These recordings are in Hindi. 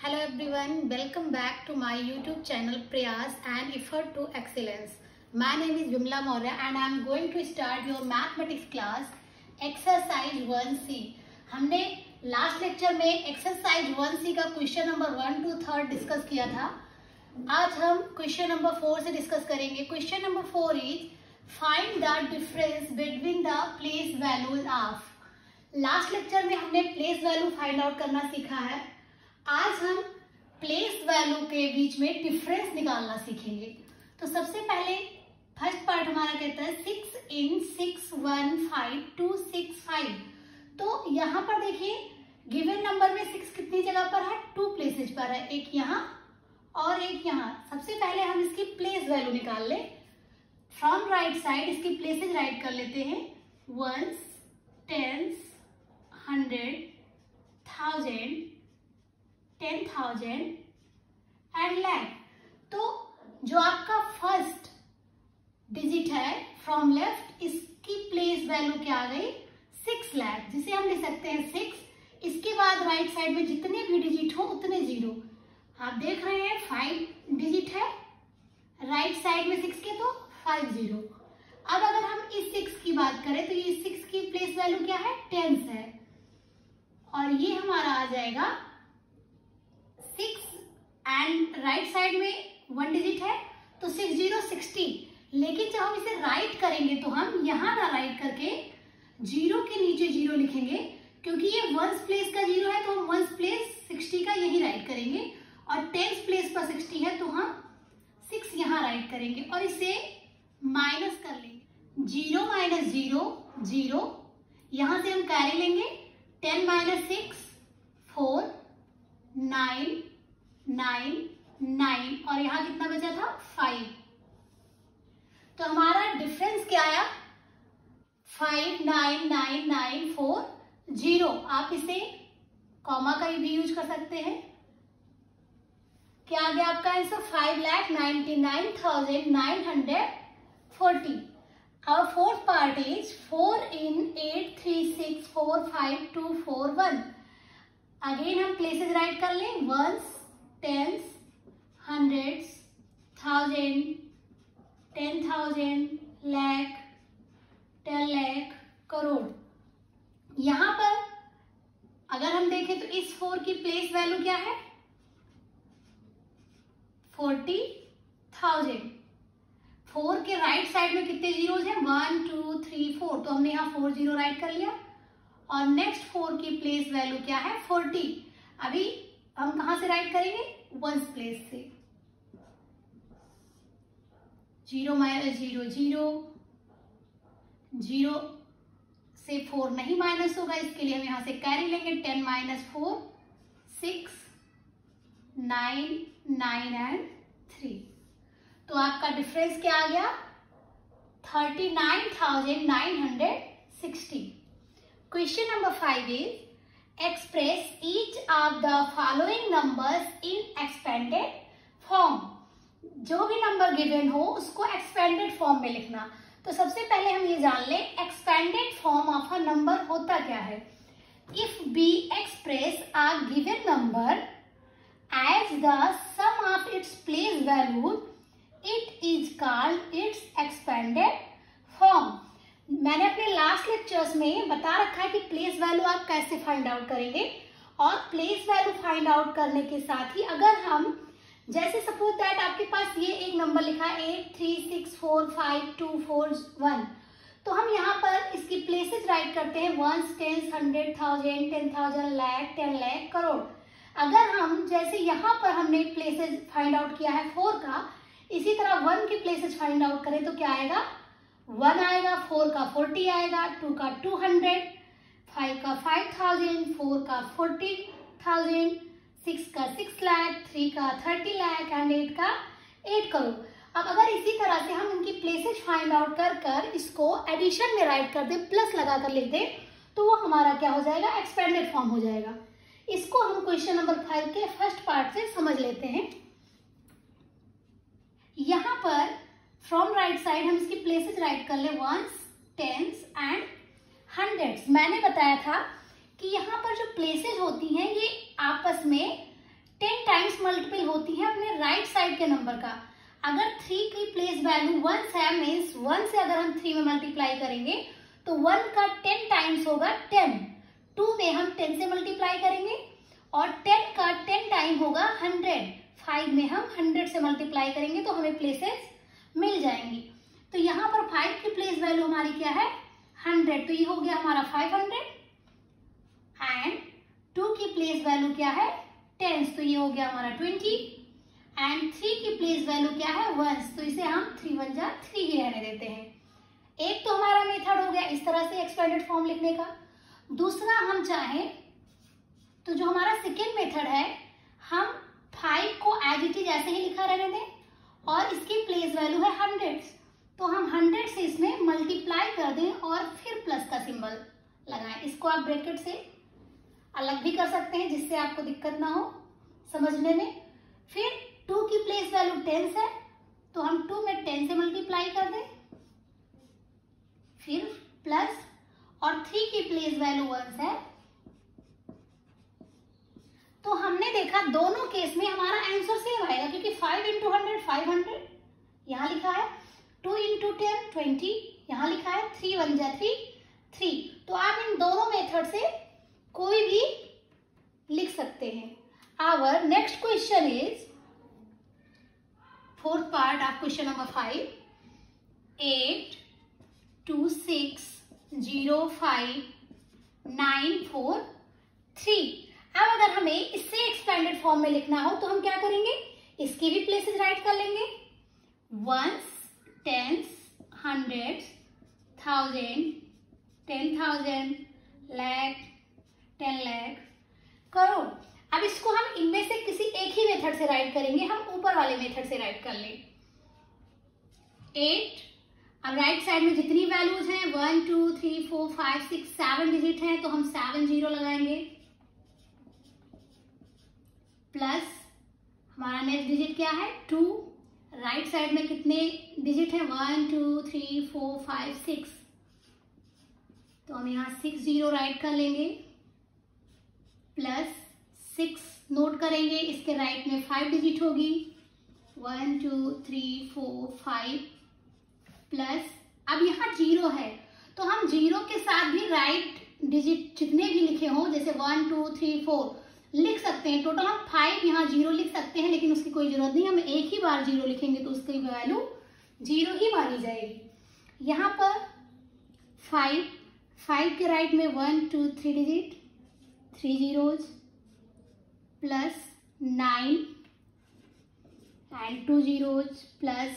Hello everyone, welcome back to my YouTube channel Prayas and Effort to Excellence. My name is Vimla Maurya and I am going to start your mathematics class exercise 1C. हमने लास्ट लेक्चर में एक्सरसाइज 1C का क्वेश्चन नंबर 1 to 3 डिस्कस किया था. आज हम क्वेश्चन नंबर 4 से डिस्कस करेंगे. Question number 4 is find the difference between the place values of. Last lecture में हमने प्लेस वैल्यू फाइंड आउट करना सीखा है. आज हम प्लेस वैल्यू के बीच में डिफरेंस निकालना सीखेंगे. तो सबसे पहले फर्स्ट पार्ट हमारा कहता है 6 in 6 1 5 2 6 5. तो यहाँ पर देखिए गिवन नंबर में 6 कितनी जगह पर है, 2 प्लेसेज पर है, एक यहाँ और एक यहाँ. सबसे पहले हम इसकी प्लेस वैल्यू निकाल ले. फ्रॉम राइट साइड इसकी प्लेसेज राइट कर लेते हैं. Ones, tens, 100, 1000, 10,000 and lakh. तो जो आपका फर्स्ट डिजिट है फ्रॉम लेफ्ट, इसकी प्लेस वैल्यू क्या आ गई, 6 लाख, जिसे हम लिख सकते हैं 6. इसके बाद राइट साइड में जितने भी डिजिट हो उतने जीरो. आप देख रहे हैं 5 डिजिट है राइट साइड में 6 के, तो 5 0. अब अगर हम इस 6 की बात करें तो ये 6 की प्लेस वैल्यू क्या है, 10 है, और ये हमारा आ जाएगा 6 एंड राइट साइड में 1 डिजिट है तो 6 0 60. लेकिन जब हम इसे राइट करेंगे तो हम यहाँ ना राइट करके जीरो के नीचे जीरो लिखेंगे, क्योंकि ये वंस प्लेस का जीरो है तो हम वंस प्लेस 60 का यही राइट करेंगे, और टेंस प्लेस पर 60 है तो हम 6 यहाँ राइट करेंगे और इसे माइनस कर लेंगे. 0 माइनस 0 0, यहाँ से हम कैरी लेंगे. 10 माइनस 6 4, 9 9 9, और यहाँ कितना बचा था, 5. तो हमारा डिफरेंस क्या आया, 5 9 9 9 4 0. आप इसे कॉमा का भी यूज कर सकते हैं. क्या आ गया आपका answer, 5,99,940. Our fourth part is 4 in 8 3 6 4 5 2 4 1. Again हम प्लेसेस राइट कर लें. Ones, tens, hundreds, 1000, 10,000, lakh, 10 lakh, crore. यहां पर अगर हम देखें तो इस 4 की प्लेस वैल्यू क्या है, 40,000. 4 के राइट साइड में कितने जीरोज हैं, 1 2 3 4, तो हमने यहाँ 4 0 राइट कर लिया. और नेक्स्ट 4 की प्लेस वैल्यू क्या है, 40. अभी हम कहां से राइट करेंगे, वंस प्लेस से. 0 माइनस 0 0, 0 से 4 नहीं माइनस होगा, इसके लिए हम यहां से कैरी लेंगे. 10 माइनस 4 6, 9 9 एंड 3. तो आपका डिफरेंस क्या आ गया, 39,960. Question number 5 is express each of the following numbers in expanded form. जो भी नंबर गिवन हो उसको एक्सपेंडेड फॉर्म में लिखना. तो सबसे पहले हम ये जान लें expanded form of a number होता क्या है. If be express a given number as the sum of its place value, it is called its expanded form. मैंने अपने लास्ट लेक्चर्स में बता रखा है कि प्लेस वैल्यू आप कैसे फाइंड आउट करेंगे. और प्लेस वैल्यू फाइंड आउट करने के साथ ही अगर हम जैसे सपोज दैट आपके पास ये एक नंबर लिखा है 8 3 6 4 5 2 4 1, तो हम यहाँ पर इसकी प्लेसेस राइट करते हैं. Ones, tens, 100, 1000, 10,000, lakh, 10 lakh, crore. अगर हम जैसे यहाँ पर हमने प्लेसेस फाइंड आउट किया है 4 का, इसी तरह 1 की प्लेसेस फाइंड आउट करें तो क्या आएगा, 1 आएगा, 4 का 40 आएगा, 2 का 200, 5 का 5000, 4 का 40,000, 6 का 6 लाख, 3 का 30 लाख एंड 8 का 8 करोड़. अब अगर इसी तरह से हम इनकी प्लेसेस फाइंड आउट कर इसको एडिशन में राइट कर दे, प्लस लगाकर लिख दे, तो वो हमारा क्या हो जाएगा, एक्सपेंडेड फॉर्म हो जाएगा. इसको हम क्वेश्चन नंबर 5 के फर्स्ट पार्ट से समझ लेते हैं. यहां पर फ्रॉम राइट साइड हम इसकी प्लेसेस राइट कर ले. Ones, tens and hundreds. मैंने बताया था कि यहाँ पर जो प्लेसेस होती हैं ये आपस में 10 हैं राइट साइड के नंबर का। अगर 3 की प्लेस वैल्यू 1 है, मीन्स 1 से अगर हम 3 में मल्टीप्लाई करेंगे तो 1 का 10 टाइम्स होगा 10। 2 में हम 10 से मल्टीप्लाई करेंगे और 10 का 10 टाइम होगा 100। 5 में हम 100 से मल्टीप्लाई करेंगे तो हमें प्लेसेस मिल जाएंगी। तो यहाँ पर 5 की प्लेस वैल्यू हमारी क्या है 100, तो ये हो गया हमारा 500। एंड 2 की प्लेस वैल्यू क्या है 10, तो ये हो गया हमारा 20। एंड 3 की प्लेस वैल्यू क्या है 1, तो इसे हम 3 1 जा 3 ही रहने देते हैं। एक तो हमारा मेथड हो गया इस तरह से एक्सपेंडेड फॉर्म लिखने का। दूसरा हम चाहें तो जो हमारा सेकेंड मेथड है, हम 5 को एज इट इज ऐसे ही लिखा रहने दें और इसकी प्लेस वैल्यू है 100, तो हम 100 से इसमें मल्टीप्लाई कर दें और फिर प्लस का सिंबल लगाएं। इसको आप ब्रैकेट से अलग भी कर सकते हैं जिससे आपको दिक्कत ना हो समझने में। फिर 2 की प्लेस वैल्यू 10 है, तो हम 2 में 10 से मल्टीप्लाई कर दें, फिर प्लस, और 3 की प्लेस वैल्यू 1 है। तो हमने देखा दोनों केस में हमारा आंसर सेम आएगा क्योंकि 5 इंटू 100 500 यहाँ लिखा है, 2 इंटू 10 20 यहाँ लिखा है, 3 1 जा 3। तो आप इन दोनों मेथड से कोई भी लिख सकते हैं। Our next question is fourth part of question number 5। 8 2 6 0 5 9 4 3। अब अगर हमें इससे एक्सपेंडेड फॉर्म में लिखना हो तो हम क्या करेंगे, इसकी भी प्लेसेस राइट कर लेंगे। Ones, tens, hundreds, 1000, 10,000, lakh, 10 lakh, crore. अब इसको हम इनमें से किसी एक ही मेथड से राइट करेंगे। हम ऊपर वाले मेथड से राइट कर लें। 8, अब राइट साइड में जितनी वैल्यूज हैं 1 2 3 4 5 6 7 डिजिट हैं तो हम 7 0 लगाएंगे, प्लस हमारा नेक्स्ट डिजिट क्या है 2। राइट साइड में कितने डिजिट हैं 1 2 3 4 5 6, तो हम यहाँ 6 0 राइट कर लेंगे, प्लस 6 नोट करेंगे, इसके राइट में 5 डिजिट होगी 1 2 3 4 5, प्लस अब यहाँ 0 है तो हम 0 के साथ भी राइट डिजिट जितने भी लिखे हों जैसे 1 2 3 4 लिख सकते हैं। टोटल हम 5 यहाँ 0 लिख सकते हैं, लेकिन उसकी कोई जरूरत नहीं, हम एक ही बार 0 लिखेंगे तो उसकी वैल्यू 0 ही मानी जाएगी। यहाँ पर 5 के राइट में 1 2 3 digit 3 zeros, plus 9 and 2 zeros, plus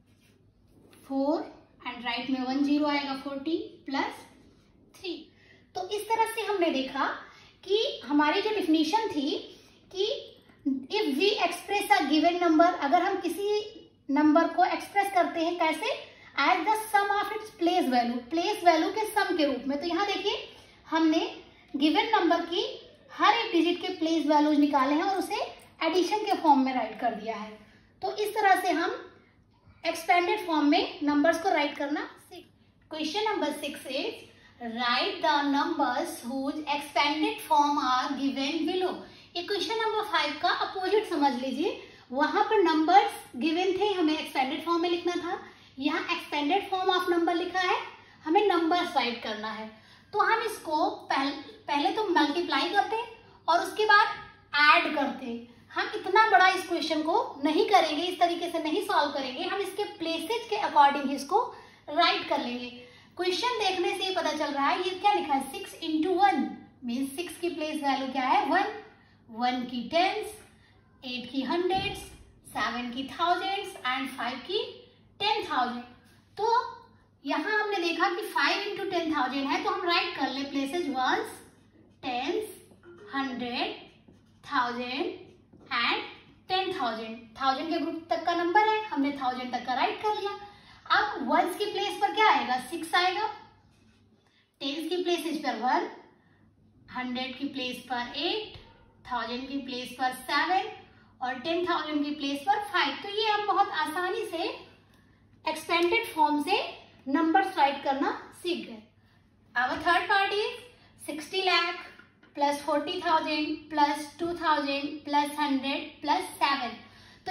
4 and right में 1 0 आएगा 40, प्लस 3। तो इस तरह से हमने देखा कि हमारी जो डिफिनीशन थी कि if we express a given number, अगर हम किसी नंबर को एक्सप्रेस करते हैं कैसे, as the sum of its place value, place value के सम के रूप में। तो यहाँ देखिए हमने गिवन नंबर की हर एक डिजिट के प्लेस वैल्यूज निकाले हैं और उसे एडिशन के फॉर्म में राइट कर दिया है। तो इस तरह से हम एक्सपेंडेड फॉर्म में नंबर्स को राइट करना सीख। Question number 6 is write the numbers whose expanded form are given below. ये क्वेश्चन नंबर 5 का अपोजिट समझ लीजिए। वहां पर नंबर्स गिवन थे, हमें एक्सपेंडेड फॉर्म में लिखना था। यहाँ एक्सपेंडेड फॉर्म ऑफ नंबर लिखा है, हमें नंबर्स राइट करना है। तो हम इसको पहले तो मल्टीप्लाई करते और उसके बाद ऐड करते। हम इतना बड़ा इस क्वेश्चन को नहीं करेंगे, इस तरीके से नहीं सॉल्व करेंगे, हम इसके प्लेसेज के अकॉर्डिंग इसको राइट कर लेंगे। क्वेश्चन देखने से ही पता चल रहा है ये क्या लिखा है 6 इंटू 1 मीन 6 की प्लेस वैल्यू क्या है 1, 1 की 10s, 8 की 100s, 7 की 1000s एंड 5 की 10,000। तो यहाँ हमने देखा कि 5 इंटू 10,000 है तो हम राइट कर ले प्लेसेज 1s, 10s, 100, 1000 एंड 10,000। 1000 के ग्रुप तक का नंबर है, हमने 1000 तक का राइट कर लिया। अब वंस की प्लेस पर क्या आएगा 6 आएगा, टेंस की प्लेस पर 1, 100 की प्लेस पर 8, 1000 की प्लेस पर 7 और 10,000 की प्लेस पर 5। तो ये हम बहुत आसानी से एक्सपेंडेड फॉर्म से नंबर्स राइट करना सीख गए। अब third part is 60 lakh plus 40,000 plus 2,000 plus 100 plus 7। तो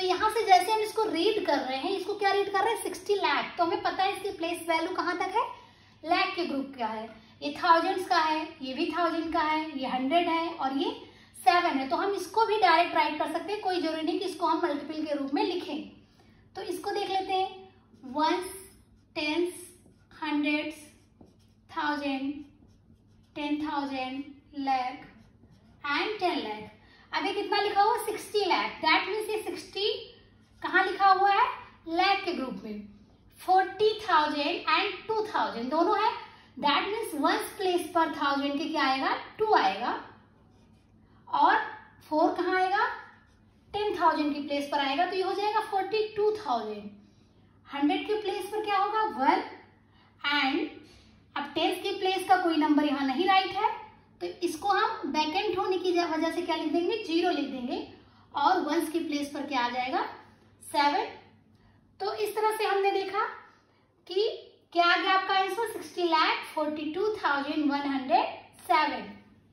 यहाँ से जैसे हम इसको रीड कर रहे हैं, इसको क्या रीड कर रहे हैं 60 लाख, तो हमें पता है इसकी प्लेस वैल्यू कहाँ तक है, लाख के ग्रुप का है। ये थाउजेंड्स का है, ये भी 1000 का है, ये 100 है और ये 7 है। तो हम इसको भी डायरेक्ट राइट कर सकते हैं, कोई जरूरी नहीं कि इसको हम मल्टीपल के रूप में लिखें। तो इसको देख लेते हैं, ones, tens, hundreds, 1000, 10,000, lakh and 10 lakh. अब ये कितना लिखा हुआ 60 लाख, दैट मीन्स ये 60 कहाँ लिखा हुआ है, लाख के ग्रुप में। 40,000 एंड 2,000 दोनों है, दैट मीन्स वंस प्लेस पर 1000 के क्या आएगा 2 आएगा, और 4 कहाँ आएगा 10,000 की प्लेस पर आएगा, तो ये हो जाएगा 42,000। 100 की प्लेस पर क्या होगा 1, एंड अब 10 की प्लेस का कोई नंबर यहाँ नहीं राइट है, तो इसको हम वैकेंट होने की वजह से क्या लिख देंगे 0 लिख देंगे, और वंस की प्लेस पर क्या आ जाएगा 7। तो इस तरह से हमने देखा कि क्या आ गया आपका आंसर 60,42,107।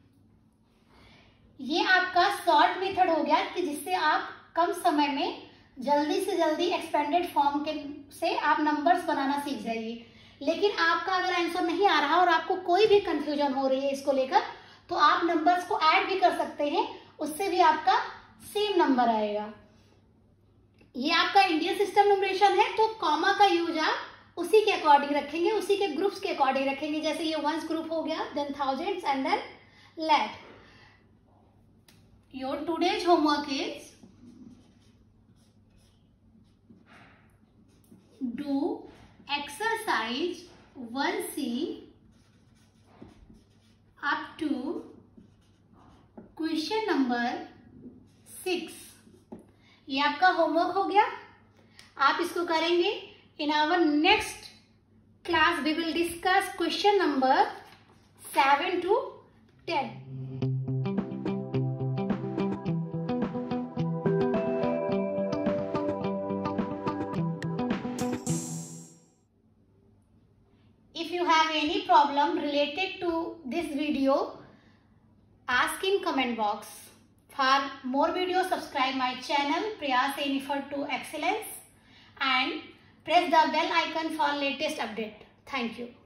ये आपका शॉर्ट मेथड हो गया कि जिससे आप कम समय में जल्दी से जल्दी एक्सपेंडेड फॉर्म के से आप नंबर्स बनाना सीख जाइए। लेकिन आपका अगर आंसर नहीं आ रहा और आपको कोई भी कंफ्यूजन हो रही है इसको लेकर, तो आप नंबर्स को ऐड भी कर सकते हैं, उससे भी आपका सेम नंबर आएगा। ये आपका इंडियन सिस्टम न्यूमरेशन है, तो कॉमा का यूज आप उसी के अकॉर्डिंग रखेंगे, उसी के ग्रुप्स के अकॉर्डिंग रखेंगे। जैसे ये वंस ग्रुप हो गया, then thousands and then lakh. Your today's homework is do exercise 1C up to question number 6। ये आपका होमवर्क हो गया, आप इसको करेंगे। In our next class we will discuss question number 7 to 10। If you have any problem related to this video, ask in comment box. For more videos, subscribe my channel Priyas Aim to Excellence and press the bell icon for latest update. Thank you.